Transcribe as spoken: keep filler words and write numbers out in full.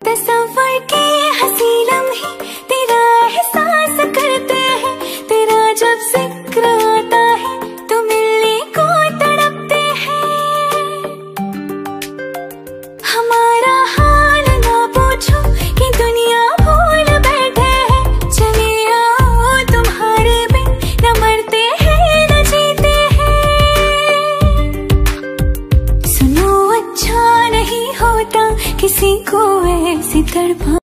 तस्वर के हंसी लम्हे तेरा एहसास करते हैं, तेरा जब जिक्र आता है तो मिलने को तड़पते हैं। हमारा हाल ना पूछो कि दुनिया भूल बैठे हैं, चले आओ तुम्हारे बिन न मरते हैं न जीते हैं। सुनो अच्छा नहीं होता किसी को ऐसी तड़पा